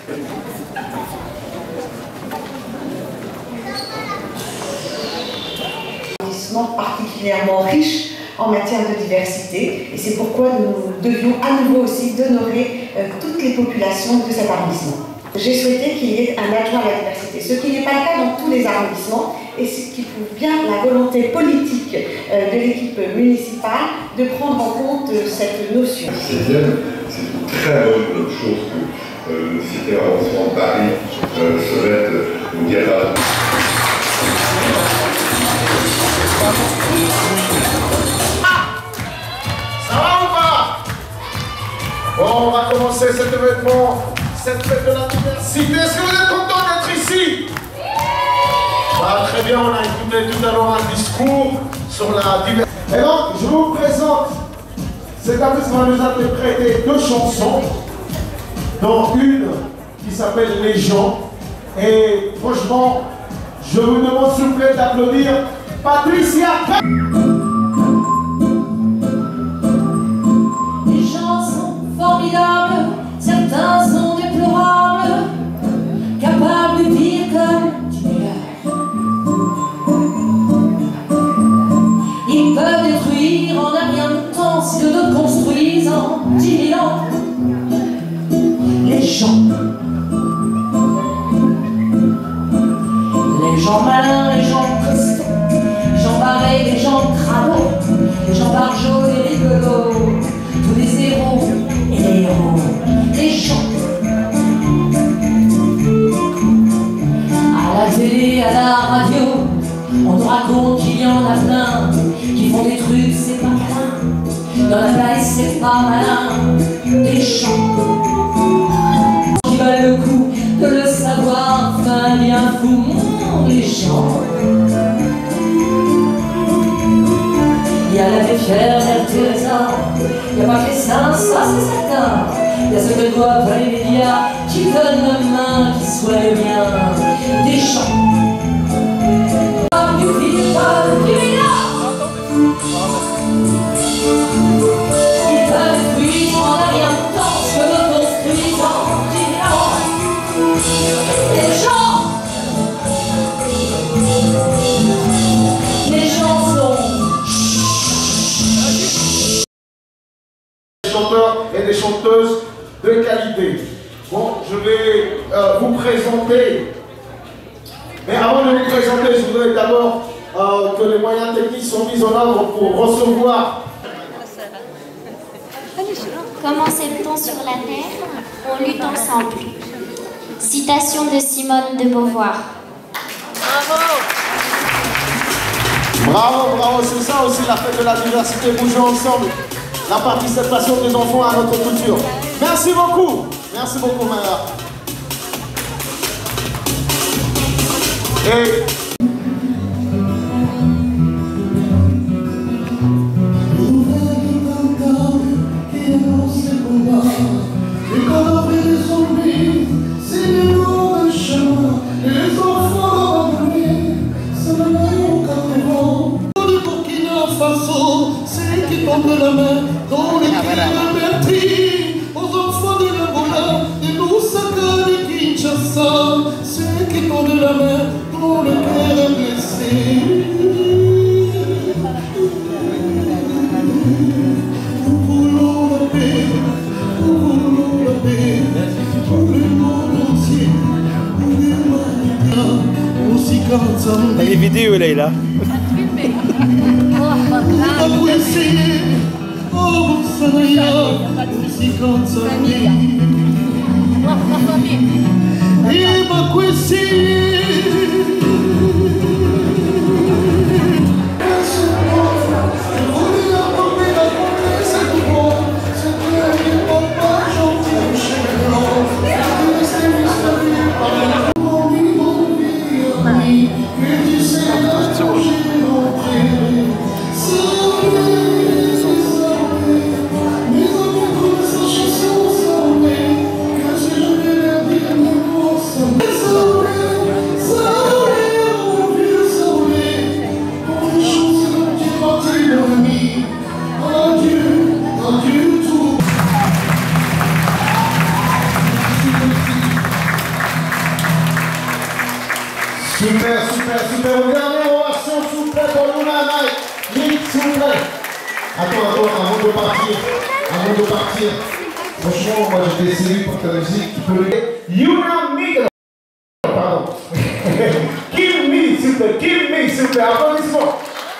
Particulièrement riche en matière de diversité et c'est pourquoi nous devions à nouveau aussi d'honorer toutes les populations de cet arrondissement. J'ai souhaité qu'il y ait un adjoint à la diversité, ce qui n'est pas le cas dans tous les arrondissements et ce qui prouve bien la volonté politique de l'équipe municipale de prendre en compte cette notion. C'est une très bonne chose que le 6e arrondissement de Paris se mette au dialogue. Ça va ou pas? Bon, on va commencer cet événement, cette fête de la diversité. Est-ce que vous êtes contents d'être ici? Très bien, on a écouté tout à l'heure un discours sur la diversité. Et donc, je vous présente, cet établissement nous a interprété 2 chansons, dont une qui s'appelle Les gens. Et franchement, je vous demande s'il vous plaît d'applaudir Patricia. Les gens sont formidables, certains sont déplorables, capables de pire comme du meilleur. Ils peuvent détruire en un rien de temps si de d'autres construisent en 10 000 ans. Les gens malins, les gens costauds, les gens barrés, les gens crado, les gens barjots et les rigolos, tous les héros et les héros, les gens. À la télé, à la radio, on nous raconte qu'il y en a plein qui font des trucs, c'est pas câlin, dans la taille, c'est pas malin, des gens qui valent le coup de le savoir, enfin bien fou. Les gens. Il y a la fière Mère Teresa, il n'y a pas que les saints, ça c'est certain. Il y a ceux que doivent pas les médias qui donnent la main, qui soient les miens. Des gens. Du village, du village. Ils peuvent fuir en rien de temps, ce que nous construisons en village. Les gens. Les chansons. Des chanteurs et des chanteuses de qualité. Bon, je vais vous présenter. Mais avant de vous présenter, je voudrais d'abord que les moyens techniques soient mis en œuvre pour recevoir. Comment s'aime-t-on sur la terre? On lutte ensemble. Citation de Simone de Beauvoir. Bravo! Bravo, bravo, c'est ça aussi la fête de la diversité, bouger ensemble, la participation des enfants à notre culture. Merci beaucoup Maya. Et c'est qui tendent la main dans les cris de Bertie, aux enfants de l'Angola, de Lusaka, de Kinshasa, c'est qui tendent la main dans le cœur blessé. Nous voulons la paix, pour le monde entier, pour l'humanité, aussi quand Les vidéos, Leïla. Super, super, super. Une dernière ovation, s'il vous plaît, pour Luna Night. Vite, s'il vous plaît. Attends, avant de partir. Franchement, moi j'étais séduit par ta musique. Tu peux le dire. Yuna Migros. Pardon. Kill me, s'il vous plaît. Applaudissements.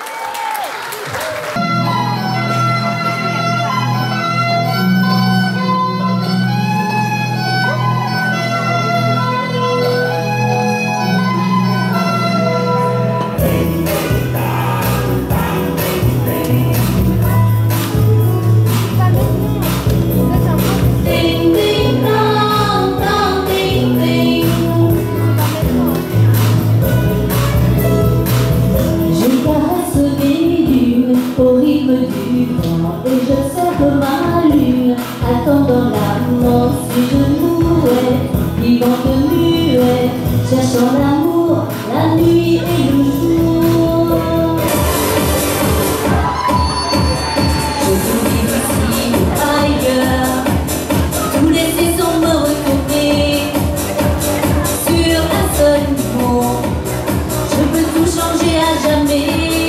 Et j'observe ma lune, attendant l'amour si je mourais, vivante muet, cherchant l'amour, la nuit et le jour. Je vous dis ici ou ailleurs, tous les saisons me retrouver sur un seul mot. Je peux tout changer à jamais.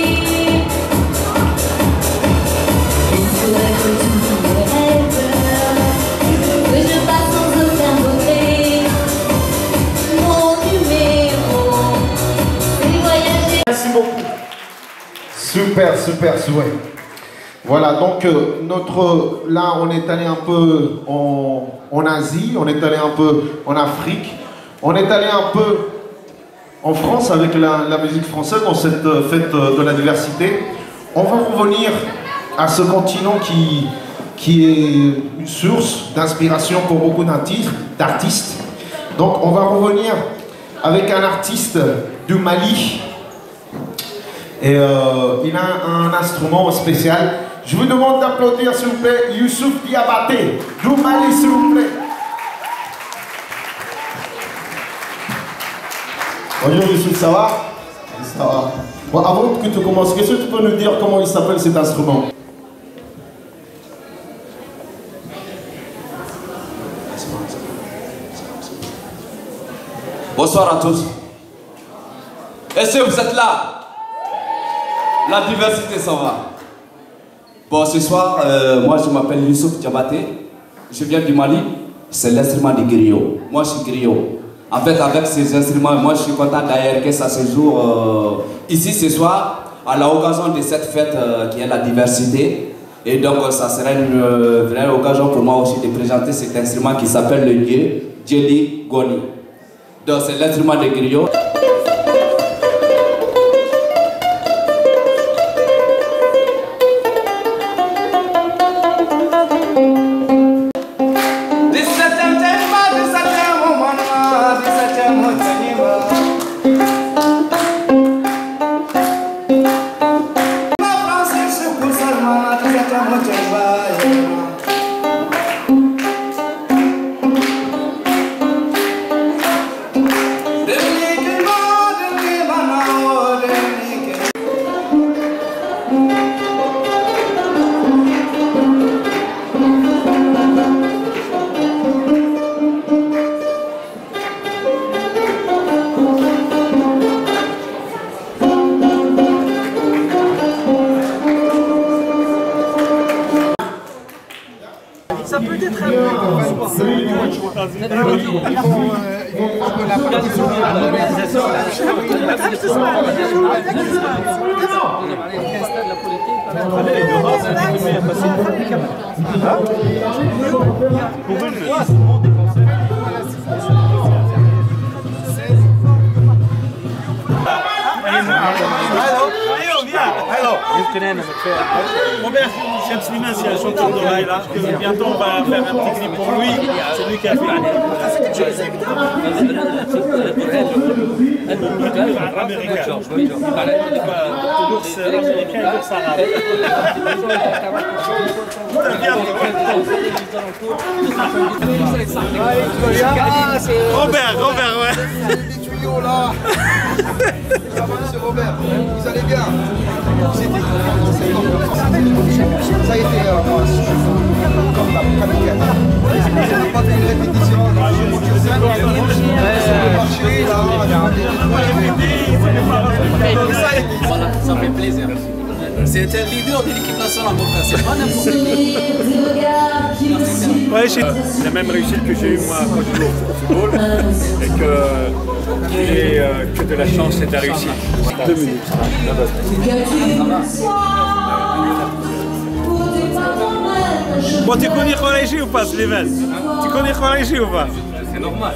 Merci beaucoup. Super souhait. Voilà, donc là on est allé un peu en Asie, on est allé un peu en Afrique, on est allé un peu en France avec la musique française dans cette fête de la diversité. On va revenir à ce continent qui est une source d'inspiration pour beaucoup d'artistes. Donc on va revenir avec un artiste du Mali. Et il a un instrument spécial. Je vous demande d'applaudir s'il vous plaît Youssouf Diabaté du Mali, s'il vous plaît. Bonjour Youssouf, ça va? Ça va. Bon, avant que tu commences, qu'est-ce que tu peux nous dire comment il s'appelle cet instrument? Bonsoir à tous. Est-ce que vous êtes là? La diversité s'en va. Bon, ce soir, moi je m'appelle Youssouf Diabaté. Je viens du Mali. C'est l'instrument du griot. Moi je suis griot. En fait, avec ces instruments, moi je suis content d'ailleurs que ça se joue ici ce soir, à l'occasion de cette fête qui est la diversité. Et donc, ça serait une vraie occasion pour moi aussi de présenter cet instrument qui s'appelle le Djeli Goni. Donc, c'est l'instrument de griot. Ça peut être un peu. Ils vont prendre la partition de l'organisation. Robert Sliman, c'est un chanteur de rail là. Bientôt on va faire un petit clip pour lui. C'est lui qui a fait américain. L'ours américain et l'ours arabe. Robert, ouais. Des tuyaux là. C'est Robert, vous allez bien. Ça a été comme la canadienne. On n'a pas fait une répétition. On a marché là. t'es un leader de l'équipe nationale, mon frère, c'est pas n'importe quoi. Ouais, c'est la même réussite que j'ai eue moi quand je joue au football, et que de la chance et de la réussite. 2 minutes. Bon, tu connais Khoraïchi ou pas, Slimane? Tu connais Khoraïchi ou pas? C'est normal.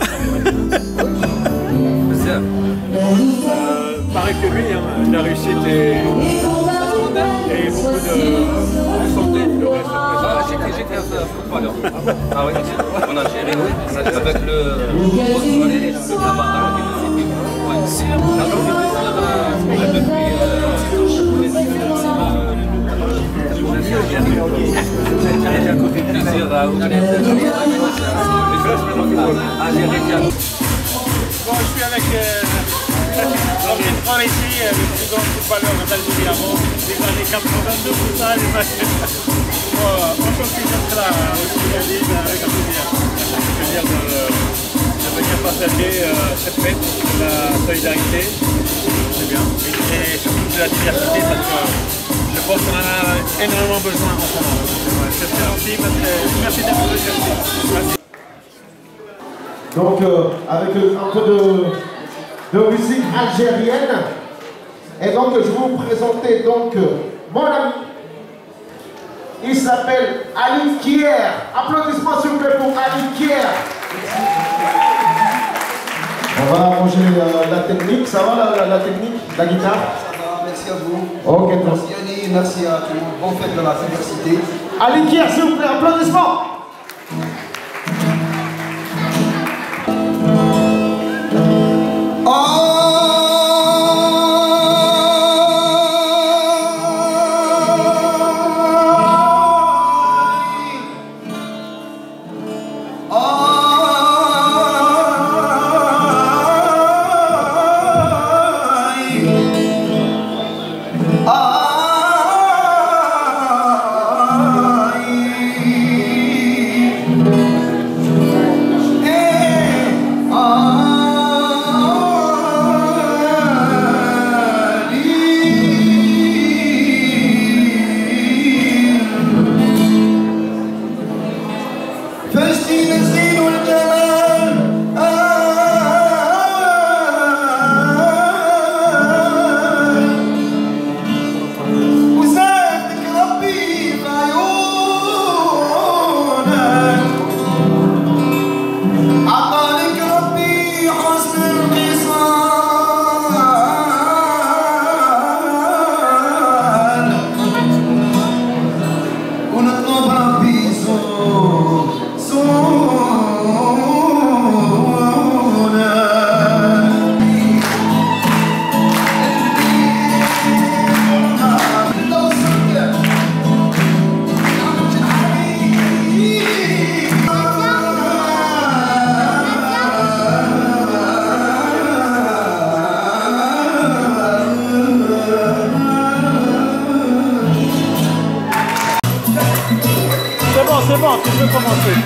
Pareil que lui, hein, la réussite et beaucoup de santé. J'étais un footballeur. Ah oui, en Algérie, oui. Avec le Camarade. Bon, je suis avec l'ancien Khoraïchi, le plus grand footballeur d'Algérie avant, des années 82, tout ça, les matchs. Bon, on continue d'être là aussi, avec un plaisir. C'est-à-dire de venir partager cette fête de la solidarité, c'est bien. Et surtout de la diversité, parce que je pense qu'on en a énormément besoin en ce moment. C'est très gentil, merci d'être venu. Merci. Donc avec un peu de musique algérienne. Et donc je vais vous présenter donc mon ami. Il s'appelle Ali Kier. Applaudissements s'il vous plaît pour Ali Kier. On va arranger la technique. Ça va la technique, la guitare? Ça va, merci à vous. Ok, merci Yanni, merci à tout le monde. Bonne fête de la diversité. Ali Kier s'il vous plaît, applaudissements. C'est bon, tu peux commencer.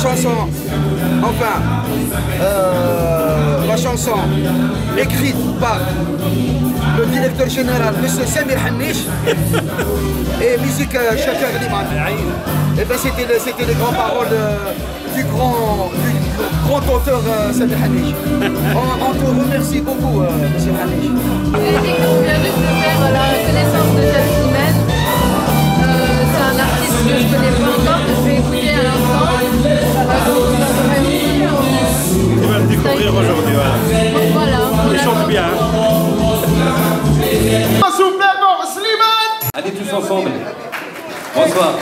chanson, la chanson écrite par le directeur général, M. Samir Haniche, et musique Chaka Gliman. Et bien c'était les grandes paroles du grand auteur Samir Haniche. On te remercie beaucoup, M. Haniche. On vient juste de faire la reconnaissance de Jasmine. C'est un artiste que je ne connais pas encore, que je vais écouter à l'instant. Tu vas le découvrir aujourd'hui, voilà. Il chante bien. Allez tous ensemble. Bonsoir.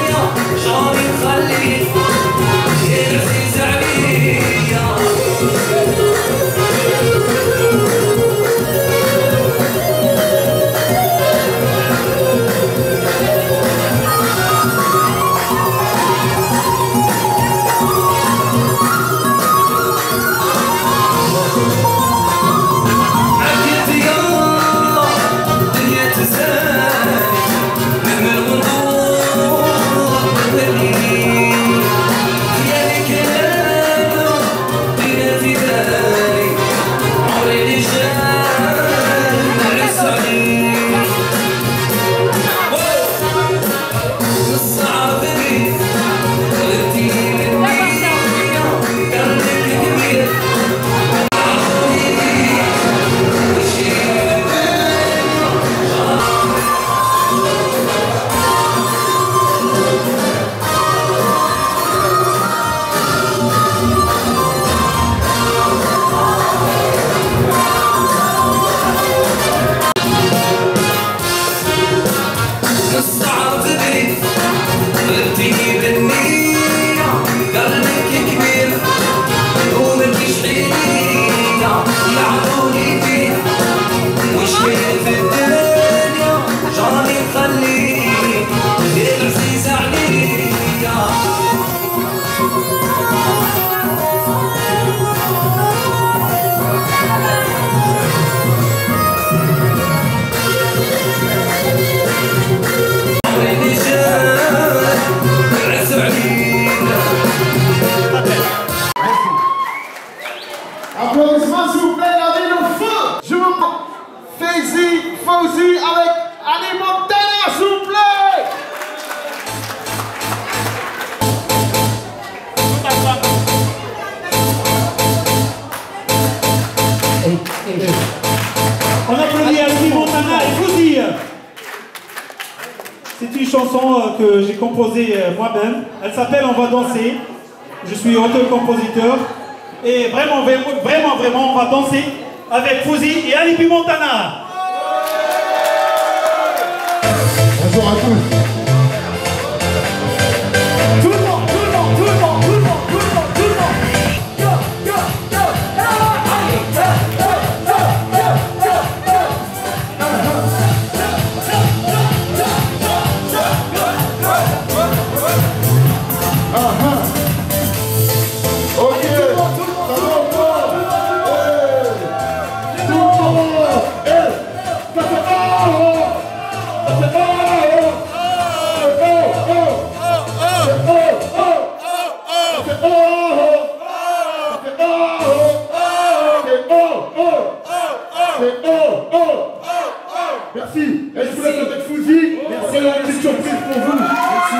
شعري مخلي يا العزيز عليا On applaudit Albi Montana et Fouzi. C'est une chanson que j'ai composée moi-même. Elle s'appelle On va danser. Je suis auteur-compositeur. Et vraiment, on va danser avec Fouzi et Albi Montana. Bonjour à tous. Merci. Et je vous laisse avec Fouzi. Merci. Une petite surprise pour vous. Merci.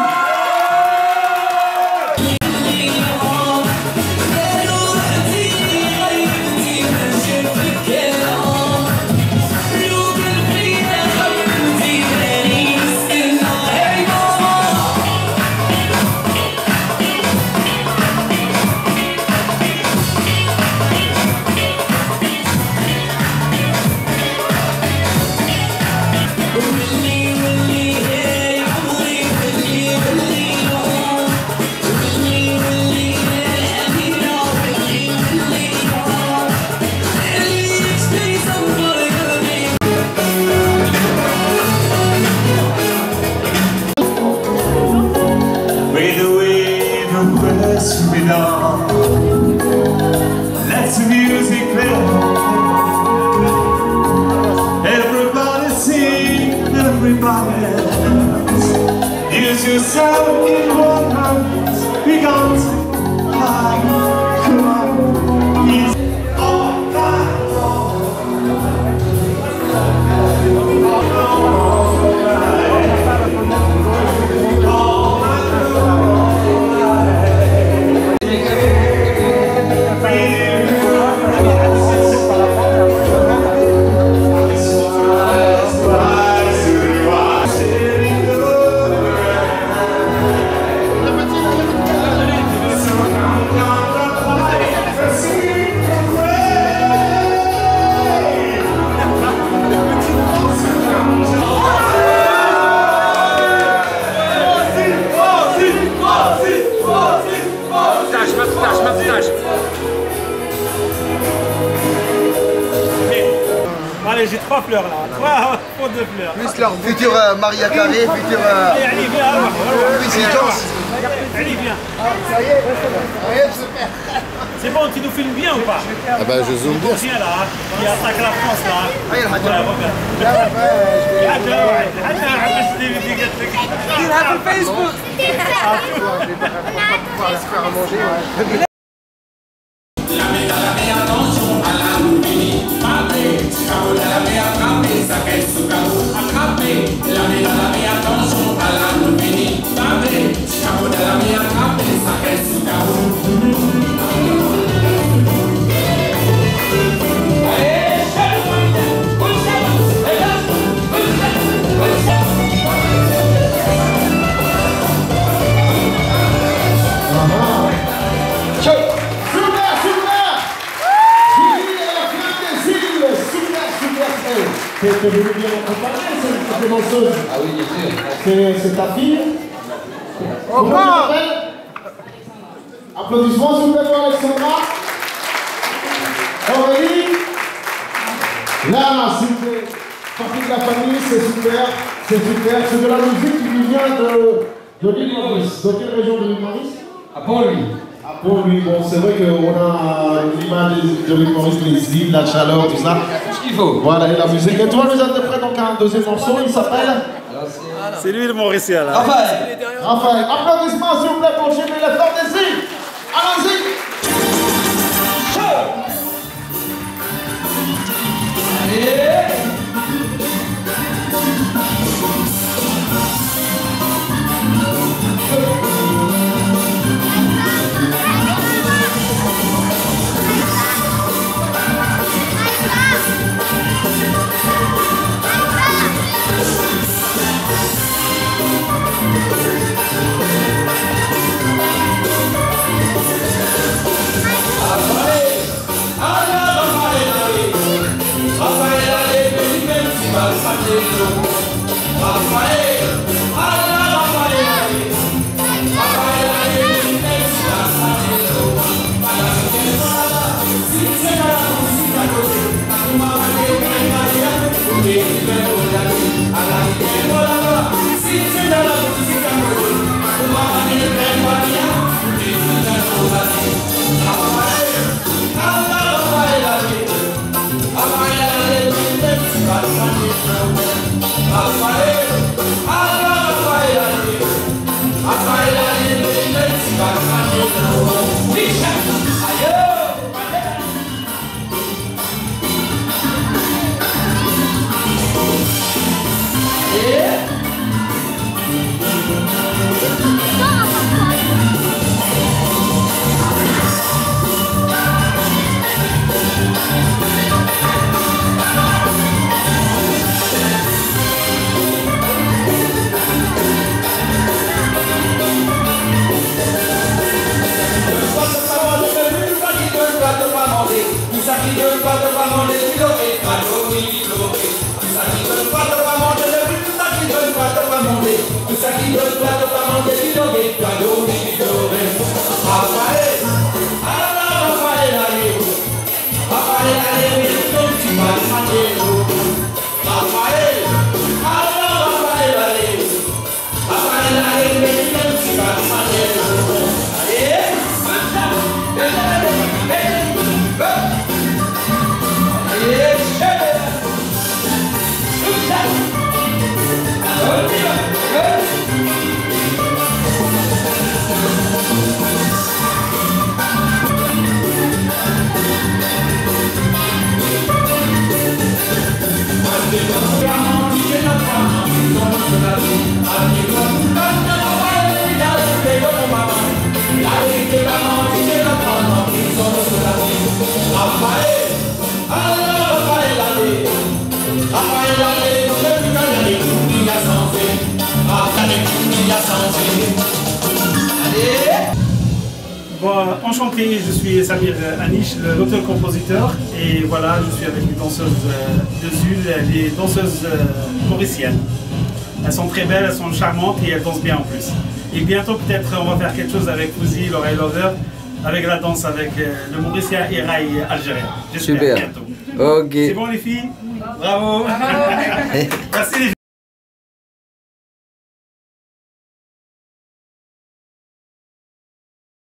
Let's music play. Everybody sing, everybody dance. Use yourself in one hand. We got high, come on. It's all that long. Allez, j'ai 3 fleurs là, 3 pots de fleurs. Plus leur futur Maria Carré, futur présidence. Allez, viens. Ça y est, c'est bon, tu nous filmes bien ou pas? Ah bah je zoome bien. Viens là, il attaque la France là. Ah, il a regarde. Facebook. Je vais pas pouvoir se faire à manger. T'es venu bien en préparer, cette danseuse. Ah oui, bien sûr. C'est ta fille. Comment tu t'appelles? Applaudissements s'il vous plaît pour Alexandra. Aurélie. Là, si vous êtes partie de la famille, c'est super. C'est super. C'est de la musique qui vient de l'île Maurice. De quelle région de l'île Maurice? À Pont-Louis. À Pont-Louis. Bon, c'est vrai qu'on a l'image de l'île Maurice, les îles, la chaleur, tout ça. Tout ce qu'il faut. Voilà, et la musique. Et toi, nous interprètes donc un deuxième morceau, il s'appelle? C'est lui le Mauricien là. Raphaël. Raphaël. Applaudissements s'il vous plaît pour Jimmy Lefort des îles. Allons-y. Allez. ça qui veut pas de pas manger du loré, pas loré, loré. Tout ça qui veut pas de pas manger de fruits, tout ça qui veut pas de pas manger. Tout ça qui veut pas de pas manger du loré, pas loré, loré. Raphaël, alors Raphaël allez, Raphaël allez, comme tu vas manger. Raphaël, alors Raphaël allez, Raphaël allez, comme tu vas manger. Bon, enchanté, je suis Samir Anish, l'auteur-compositeur, et voilà, je suis avec les danseuses de Zul, les danseuses mauriciennes. Elles sont très belles, elles sont charmantes et elles dansent bien en plus. Et bientôt peut-être on va faire quelque chose avec Fouzi, l'oreille lover, avec la danse avec le Mauricien et Rail algérien. J'espère bientôt. Ok. C'est bon les filles? Bravo. Merci les filles.